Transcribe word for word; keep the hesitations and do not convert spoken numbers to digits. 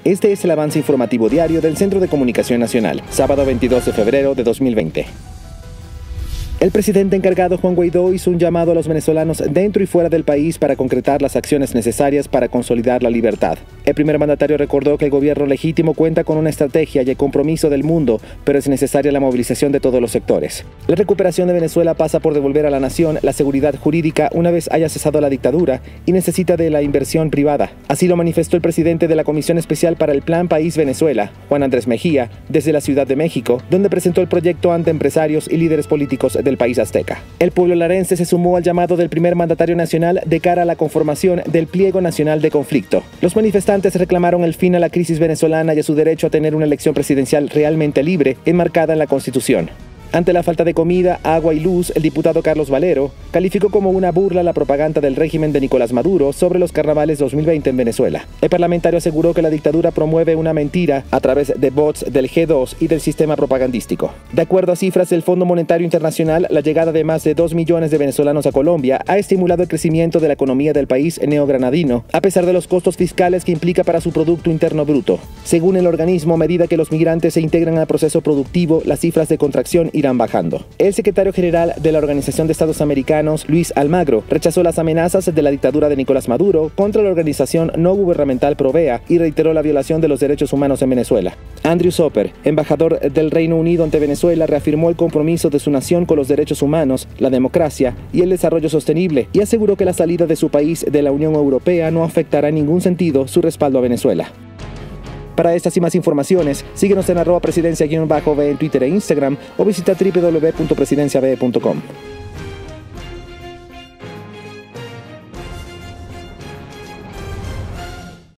Este es el avance informativo diario del Centro de Comunicación Nacional, sábado veintidós de febrero de dos mil veinte. El presidente encargado Juan Guaidó hizo un llamado a los venezolanos dentro y fuera del país para concretar las acciones necesarias para consolidar la libertad. El primer mandatario recordó que el gobierno legítimo cuenta con una estrategia y el compromiso del mundo, pero es necesaria la movilización de todos los sectores. La recuperación de Venezuela pasa por devolver a la nación la seguridad jurídica una vez haya cesado la dictadura y necesita de la inversión privada. Así lo manifestó el presidente de la Comisión Especial para el Plan País Venezuela, Juan Andrés Mejía, desde la Ciudad de México, donde presentó el proyecto ante empresarios y líderes políticos del país azteca. El pueblo larense se sumó al llamado del primer mandatario nacional de cara a la conformación del Pliego Nacional de Conflicto. Los manifestantes reclamaron el fin a la crisis venezolana y a su derecho a tener una elección presidencial realmente libre, enmarcada en la Constitución. Ante la falta de comida, agua y luz, el diputado Carlos Valero calificó como una burla la propaganda del régimen de Nicolás Maduro sobre los carnavales dos mil veinte en Venezuela. El parlamentario aseguró que la dictadura promueve una mentira a través de bots del G dos y del sistema propagandístico. De acuerdo a cifras del Fondo Monetario Internacional, la llegada de más de dos millones de venezolanos a Colombia ha estimulado el crecimiento de la economía del país neogranadino, a pesar de los costos fiscales que implica para su Producto Interno Bruto. Según el organismo, a medida que los migrantes se integran al proceso productivo, las cifras de contracción irán bajando. El secretario general de la Organización de Estados Americanos, Luis Almagro, rechazó las amenazas de la dictadura de Nicolás Maduro contra la organización no gubernamental Provea y reiteró la violación de los derechos humanos en Venezuela. Andrew Soper, embajador del Reino Unido ante Venezuela, reafirmó el compromiso de su nación con los derechos humanos, la democracia y el desarrollo sostenible y aseguró que la salida de su país de la Unión Europea no afectará en ningún sentido su respaldo a Venezuela. Para estas y más informaciones, síguenos en arroba presidencia-v en Twitter e Instagram o visita w w w punto presidencia v punto com.